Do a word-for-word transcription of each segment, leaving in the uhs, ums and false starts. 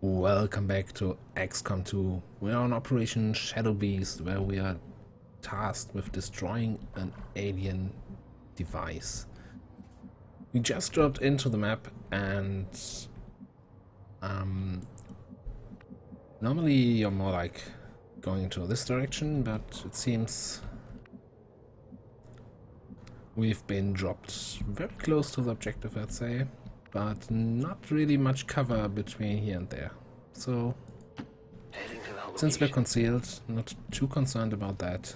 Welcome back to X COM two. We are on Operation Shadow Beast, where we are tasked with destroying an alien device. We just dropped into the map and um, normally you're more like going into this direction, but it seems we've been dropped very close to the objective, I'd say. But not really much cover between here and there. So, since we're concealed, not too concerned about that.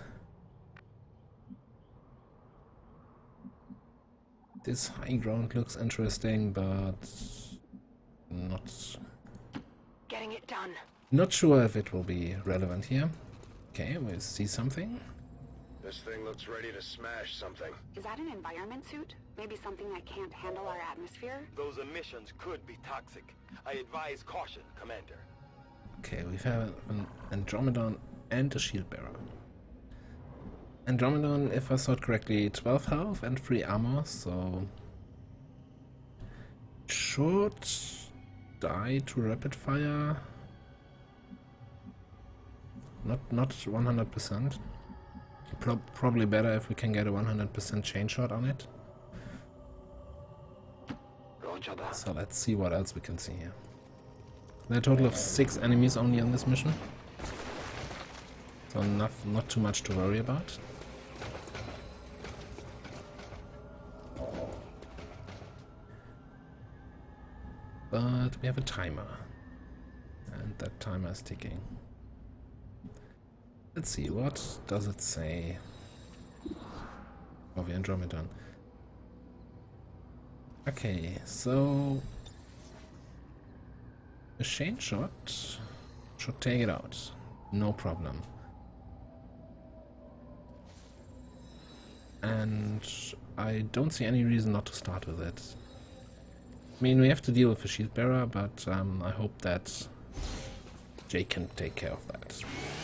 This high ground looks interesting, but not getting it done. Not sure if it will be relevant here. Okay, we see something. This thing looks ready to smash something. Is that an environment suit? Maybe something that can't handle our atmosphere? Those emissions could be toxic. I advise caution, Commander. Okay, we have an Andromedon and a shield bearer. Andromedon, if I saw it correctly, twelve health and three armor, so should die to rapid fire. Not not one hundred percent. Pro probably better if we can get a one hundred percent chain shot on it. Roger that. So let's see what else we can see here. There are a total of six enemies only on this mission. So not, not too much to worry about. But we have a timer. And that timer is ticking. Let's see, what does it say of the Andromedon? Okay, so a chain shot should take it out, no problem. And I don't see any reason not to start with it. I mean, we have to deal with the shield bearer, but um, I hope that Jake can take care of that.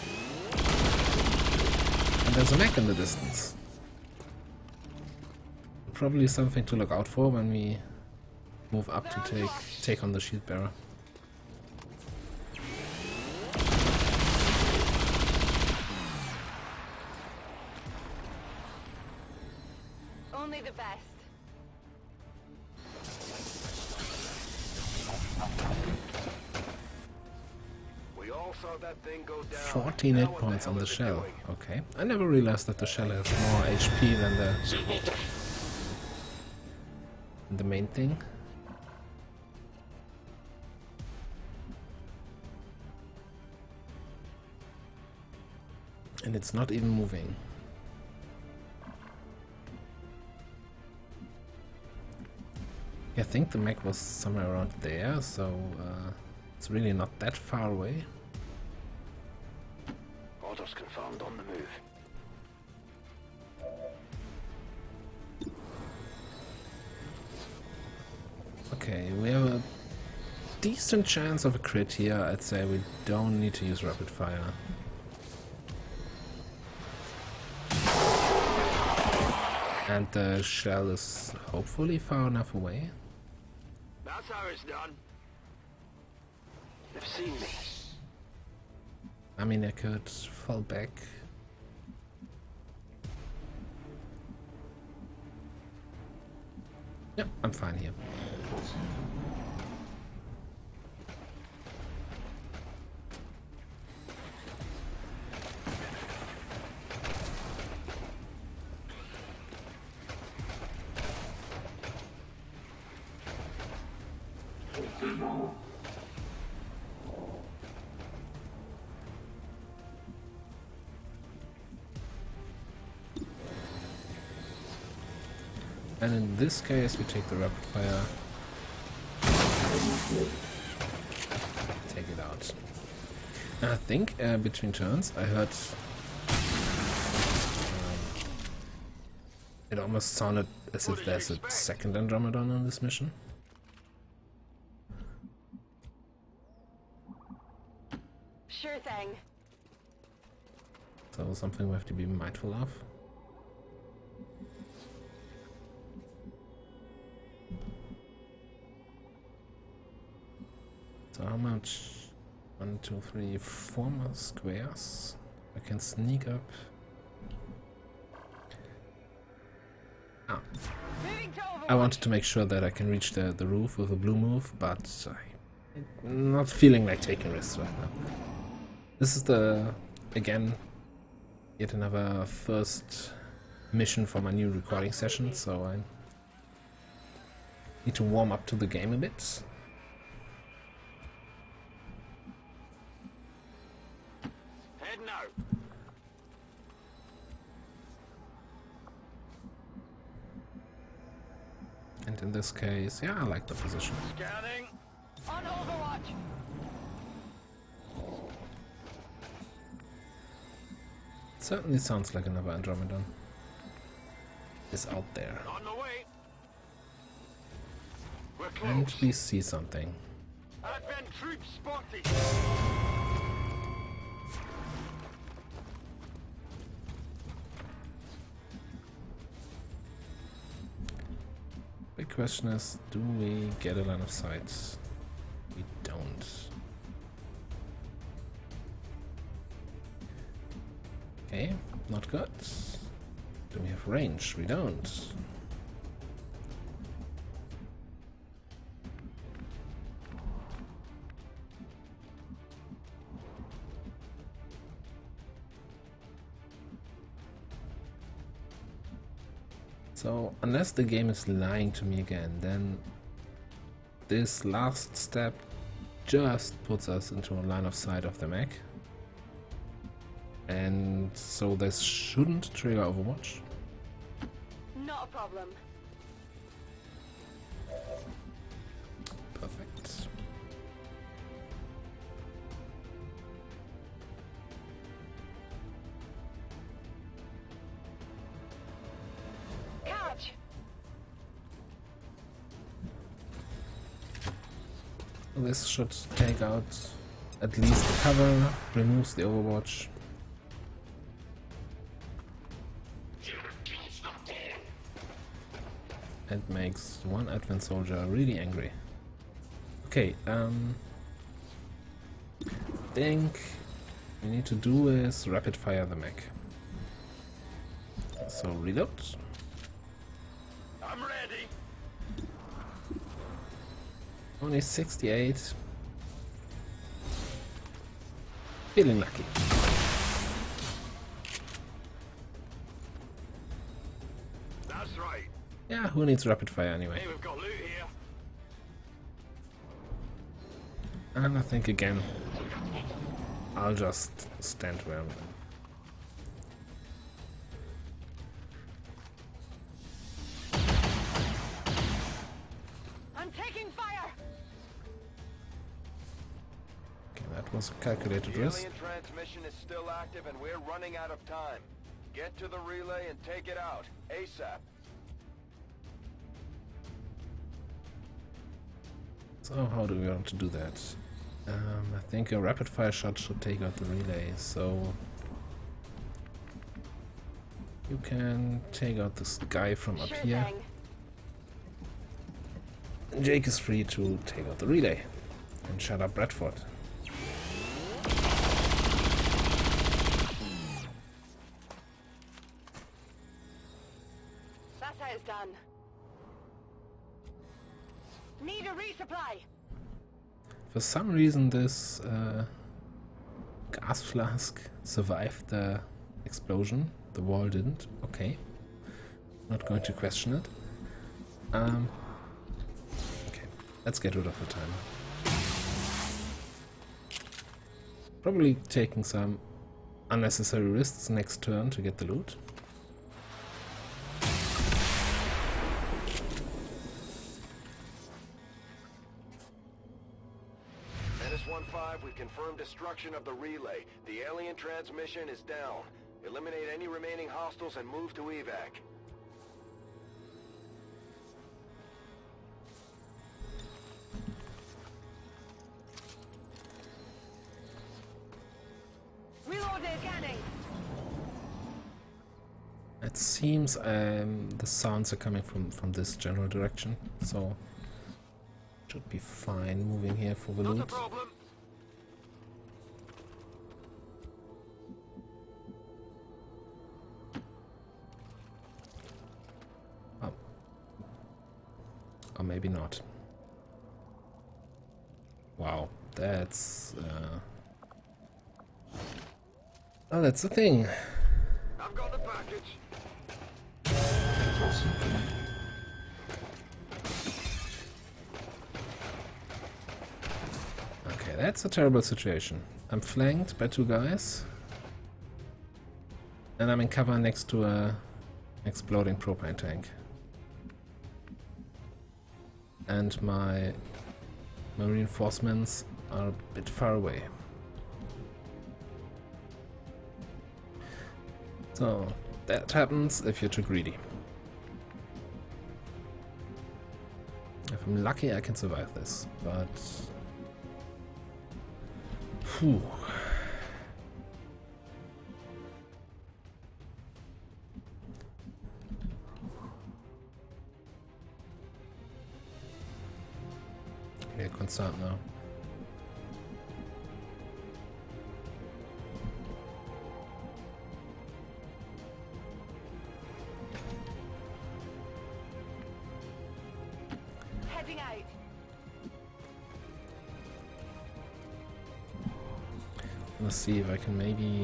And there's a mech in the distance. Probably something to look out for when we move up to take take on the shield bearer. Only the best. We all saw that thing go down. fourteen hit points on the shell. Okay. I never realized that the shell has more H P than the the main thing. And it's not even moving. I think the mech was somewhere around there, so uh, it's really not that far away. Orders confirmed, on the move. Okay, we have a decent chance of a crit here. I'd say we don't need to use rapid fire. And the shell is hopefully far enough away. That's how it's done. They've seen me. I mean, I could fall back. Yep, I'm fine here. And in this case, we take the rapid fire. Take it out. And I think uh, between turns, I heard um, it almost sounded as if there's a second Andromedon on this mission. Sure thing. So something we have to be mindful of. how much? One, two, three, four more squares. I can sneak up. Ah. I wanted to make sure that I can reach the, the roof with a blue move, but I'm not feeling like taking risks right now. This is the, again, yet another first mission for my new recording session, so I need to warm up to the game a bit. Head now. And in this case, yeah, I like the position. Scanning. On Overwatch! Certainly sounds like another Andromedon is out there. On the way. We're close. And we see something. Advent troops spotted. Big question is, do we get a line of sight? We don't. Okay, not good. Do we have range? We don't. So, unless the game is lying to me again, then this last step just puts us into a line of sight of the mech. And so this shouldn't trigger Overwatch. Not a problem. Perfect. Catch! This should take out at least the cover, removes the Overwatch. It makes one Advent soldier really angry. Okay, um, I think we need to do is rapid fire the mech. So reload. I'm ready. Only sixty-eight. Feeling lucky. That's right. Yeah, who needs rapid fire anyway? Hey, we've got loot here. And I think again, I'll just stand where I'm. I'm taking fire! Okay, that was a calculated The risk. alien transmission is still active and we're running out of time. Get to the relay and take it out, ASAP. So how do we want to do that? Um, I think a rapid fire shot should take out the relay, so you can take out this guy from up Sure here. thing. And Jake is free to take out the relay and shut up Bradford. That's how it's done. Need a resupply. For some reason this uh, gas flask survived the explosion. The wall didn't. Okay. Not going to question it. Um, okay, let's get rid of the timer. Probably taking some unnecessary risks next turn to get the loot. Menace one five, we confirmed destruction of the relay. The alien transmission is down. Eliminate any remaining hostiles and move to evac. Reloaded, scanning. It seems um, the sounds are coming from, from this general direction, so should be fine moving here for the Not a loot. problem. Or maybe not. Wow, that's... Uh... Oh, that's the thing. I've got the package. Okay, that's a terrible situation. I'm flanked by two guys. And I'm in cover next to a exploding propane tank. And my, my reinforcements are a bit far away. So that happens if you're too greedy. If I'm lucky, I can survive this, but... Phew. Okay, concerned now. Heading out. Let's see if I can maybe...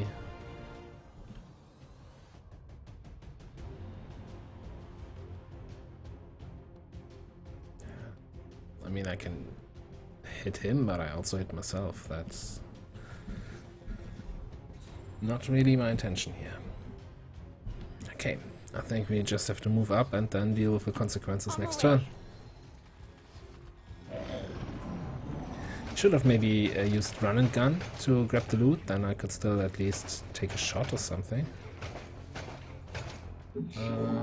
I mean, I can hit him, but I also hit myself. That's not really my intention here. Okay, I think we just have to move up and then deal with the consequences next turn. Should have maybe uh, used run and gun to grab the loot, then I could still at least take a shot or something. Uh,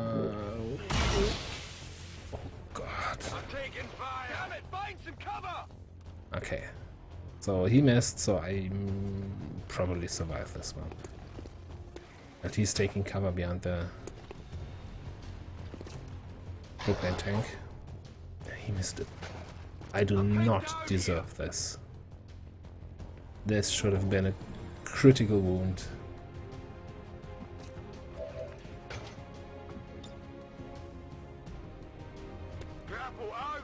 oh god. I'm taking fire. Damn it, find some cover. Okay. So he missed, so I mm, probably survive this one. And he's taking cover behind the propane tank. He missed it. I do not deserve this. This should have been a critical wound. Grapple out.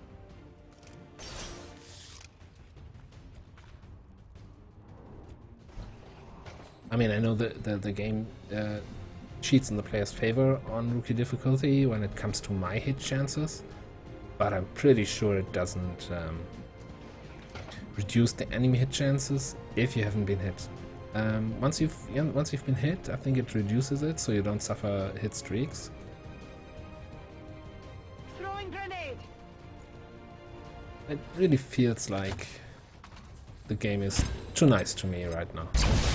I mean, I know that the, the game uh, cheats in the player's favor on rookie difficulty when it comes to my hit chances, but I'm pretty sure it doesn't um, reduce the enemy hit chances if you haven't been hit. Um, once you've yeah, once you've been hit, I think it reduces it so you don't suffer hit streaks. Throwing grenade. It really feels like the game is too nice to me right now.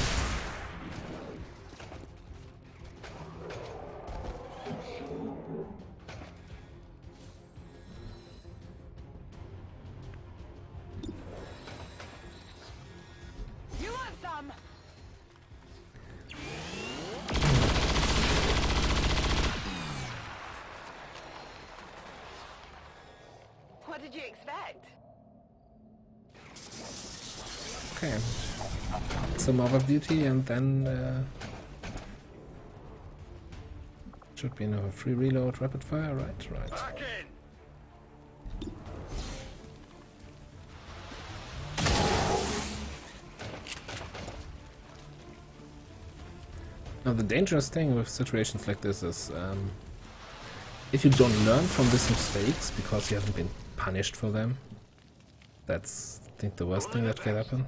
You want some? What did you expect? Okay. Some other duty and then uh, should be another free reload, rapid fire, right, right. Back in. Now the dangerous thing with situations like this is um, if you don't learn from these mistakes because you haven't been punished for them, that's I think the worst thing that can happen.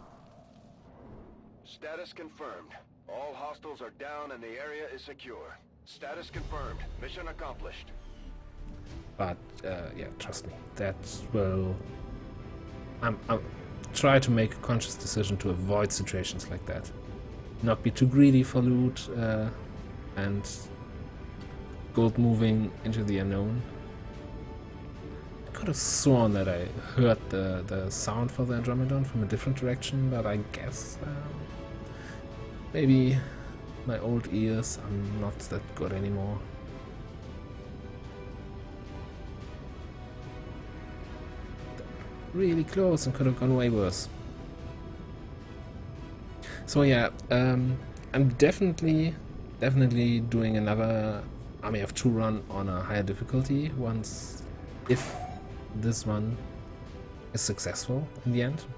Status confirmed. All hostiles are down and the area is secure. Status confirmed. Mission accomplished. But uh, yeah, trust me, that will. I'm, I'm try to make a conscious decision to avoid situations like that. Not be too greedy for loot uh, and gold moving into the unknown. I could have sworn that I heard the, the sound for the Andromedon from a different direction, but I guess um, maybe my old ears are not that good anymore. Really close and could have gone way worse. So yeah, um, I'm definitely, definitely doing another Army of Two run on a higher difficulty once if this one is successful in the end.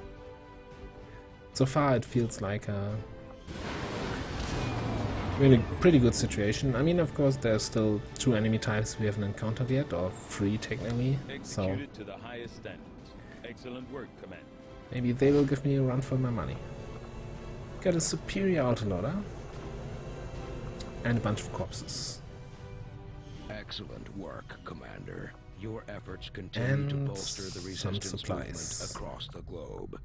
So far it feels like a really pretty good situation. I mean, of course, there's still two enemy types we haven't encountered yet, or three technically. So Executed to the highest standards. Excellent work, Commander. maybe they will give me a run for my money. Got a superior autoloader and a bunch of corpses. Excellent work, Commander. Your efforts continue to And bolster the some resistance movement supplies. across the globe.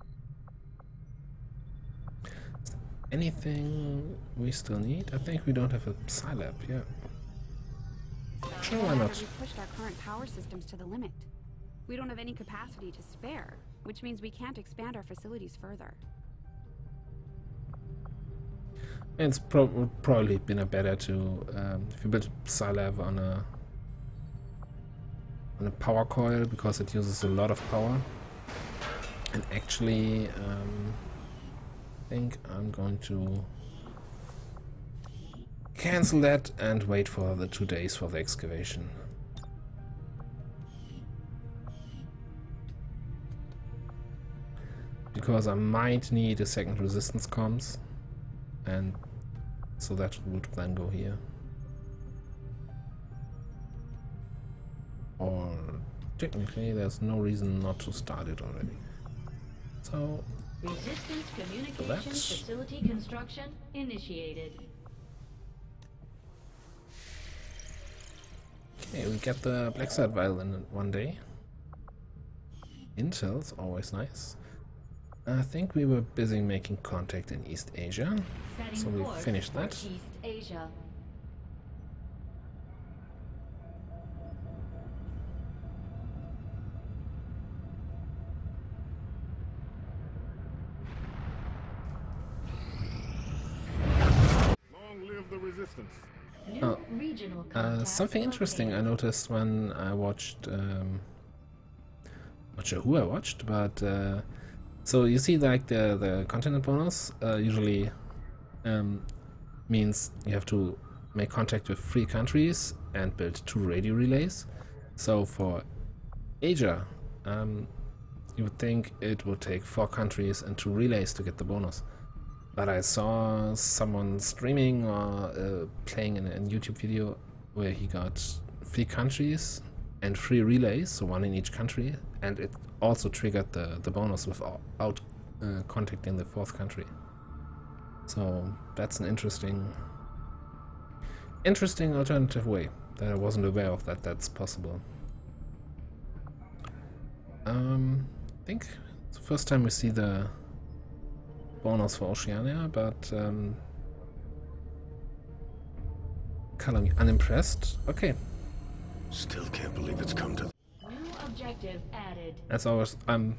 Anything we still need? I think we don't have a Scilab, yeah. Sure, why not? We've pushed our current power systems to the limit. We don't have any capacity to spare, which means we can't expand our facilities further. It's pro would probably been a better to um, if you build Scilab on a on a power coil, because it uses a lot of power. And actually, um, I think I'm going to cancel that and wait for the two days for the excavation. Because I might need a second resistance comms, and so that would then go here. Or technically there's no reason not to start it already. So Resistance communication That's- facility construction initiated. okay, we get the Black Side Vial in one day. Intel's always nice. I think we were busy making contact in East Asia, Setting so we course finished for that. East Asia. Long live the resistance. New Oh, regional Uh, contacts something interesting I located. noticed when I watched, um, not sure who I watched, but uh, so you see like the, the continent bonus uh, usually um, means you have to make contact with three countries and build two radio relays. So for Asia, um, you would think it would take four countries and two relays to get the bonus. But I saw someone streaming or uh, playing in a YouTube video where he got three countries and three relays, so one in each country, and it also triggered the, the bonus without uh, contacting the fourth country. So that's an interesting, interesting alternative way that I wasn't aware of that that's possible. Um, I think it's the first time we see the bonus for Oceania, but um, color me unimpressed. Okay, Still can't believe it's come to New objective added. as always, I'm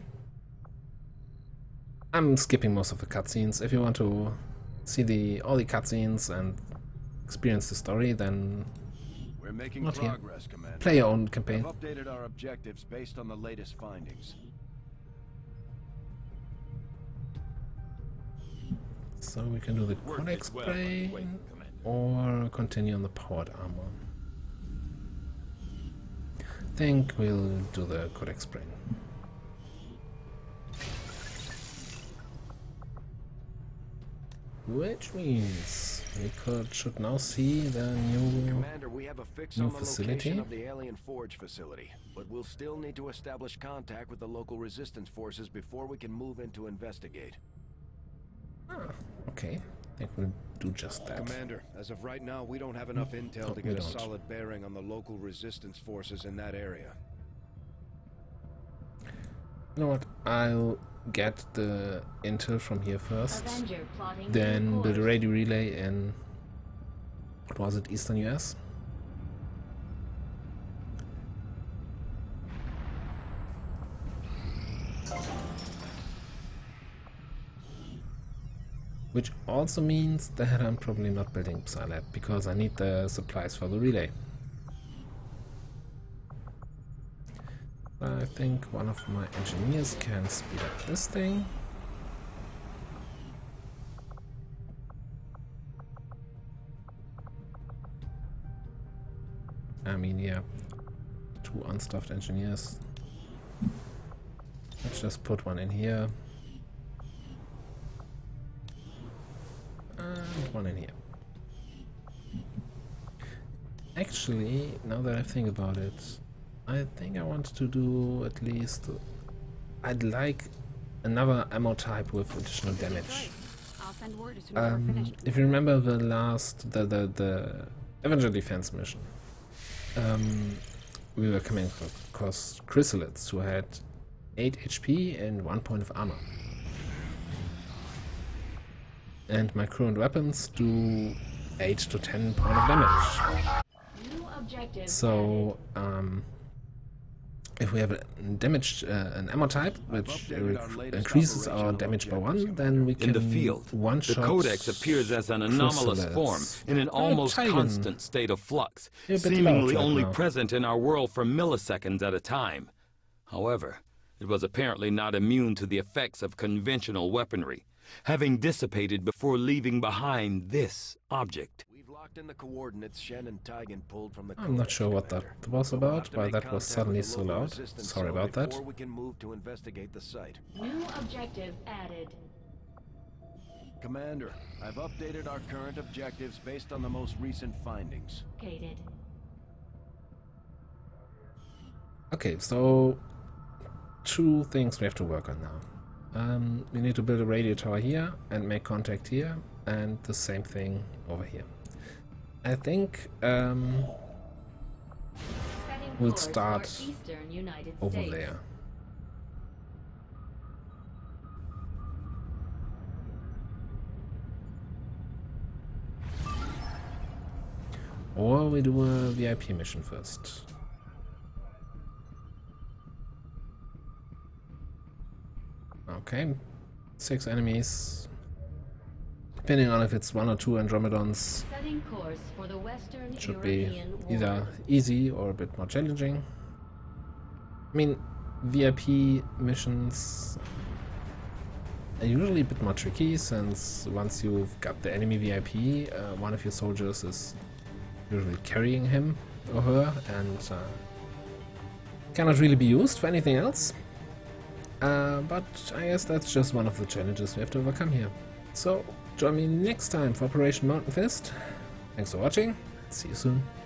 I'm skipping most of the cutscenes. If you want to see the all the cutscenes and experience the story, then We're making Not here. progress, Commander. play your own I've campaign. updated our objectives based on the latest findings. So we can do the Work Codex is well underway, Brain Commander. or continue on the powered armor. I think we'll do the Codex Brain. Which means we could should now see the new Commander, we have a fix New on the facility? location of the Alien Forge facility, but we'll still need to establish contact with the local resistance forces before we can move in to investigate. Ah, okay. I think we'll do just that. Commander, as of right now, we don't have enough intel Oh, to we get a don't. solid bearing on the local resistance forces in that area. You know what? I'll get the intel from here first. Avenger plotting Then new build a course. radio relay in, what was it, Eastern U S? Which also means that I'm probably not building Scilab because I need the supplies for the relay. I think one of my engineers can speed up this thing. I mean, yeah, two unstaffed engineers. Let's just put one in here. And one in here. Actually, now that I think about it, I think I want to do at least... I'd like another ammo type with additional damage. I'll send word as soon as we're Um, finished. if you remember the last, the, the, the Avenger Defense mission, um, we were coming across chrysalids who had eight H P and one point of armor. And my current weapons do eight to ten point of damage. New objective So, um, if we have a damaged, uh, an ammo type which uh, increases our damage by one, then we can In the field, one-shot the Codex appears as an anomalous chrysalids. form, in an Oh, almost Tigan. constant state of flux, You're a bit seemingly loud right only now. present in our world for milliseconds at a time. However, it was apparently not immune to the effects of conventional weaponry, having dissipated before leaving behind this object. We've locked in the coordinates Shen and Tigan pulled from the I'm not Codex, sure what that Commander. was But we'll about, have to but make that was contact suddenly with the so local loud. resistance Sorry zone about that. Before we can move to investigate the site. New objective added. Commander, I've updated our current objectives based on the most recent findings. Located. Okay, so two things we have to work on now. Um, we need to build a radio tower here and make contact here, and the same thing over here. I think um, Setting we'll course for start Eastern United over States. there. Or we do a V I P mission first. Okay, six enemies. Depending on if it's one or two Andromedons, Setting course for the Western should be European either war. easy or a bit more challenging. I mean, V I P missions are usually a bit more tricky, since once you've got the enemy V I P, uh, one of your soldiers is usually carrying him or her, and uh, cannot really be used for anything else. Uh, but I guess that's just one of the challenges we have to overcome here. So, join me next time for Operation Mountain Fist. Thanks for watching. See you soon.